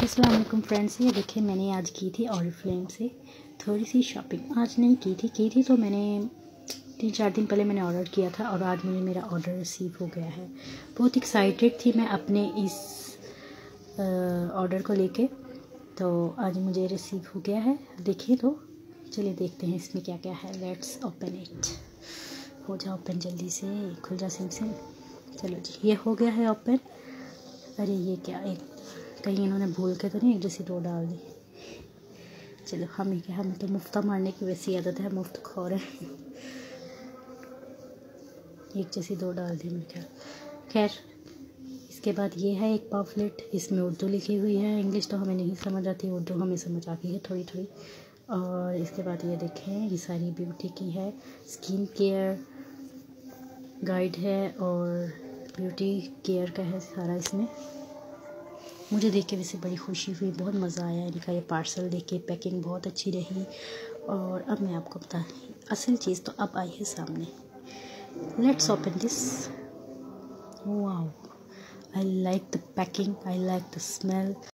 अस्सलाम वालेकुम फ्रेंड्स, ये देखिए मैंने आज की थी ऑरिफ्लेम से थोड़ी सी शॉपिंग। आज नहीं की थी तो मैंने 3-4 दिन पहले मैंने ऑर्डर किया था और आज मुझे मेरा ऑर्डर रिसीव हो गया है। बहुत एक्साइटेड थी मैं अपने इस ऑर्डर को लेके, तो आज मुझे रिसीव हो गया है। देखिए तो चलिए देखते हैं इसमें क्या क्या है। Let's open it. हो जा ओपन जल्दी से, खुल जा सिम। चलो जी, ये हो गया है ओपन। अरे ये क्या, एक कहीं इन्होंने भूल के तो नहीं एक जैसी 2 डाल दी। चलो हमें तो मुफ्ता मारने की वैसी आदत है, मुफ्त खौर है। एक जैसी 2 डाल दी मैं क्या। खैर, इसके बाद ये है एक पॉम्फलेट, इसमें उर्दू लिखी हुई है। इंग्लिश तो हमें नहीं समझ आती, उर्दू हमें समझ आती है थोड़ी थोड़ी। और इसके बाद ये देखें, ये सारी ब्यूटी की है, स्किन केयर गाइड है और ब्यूटी केयर का है सारा इसमें। मुझे देख के वैसे बड़ी खुशी हुई, बहुत मज़ा आया इनका ये पार्सल देख के। पैकिंग बहुत अच्छी रही। और अब मैं आपको बता, असल चीज़ तो अब आई है सामने। Let's open this. Wow, I like the packing, I like the smell.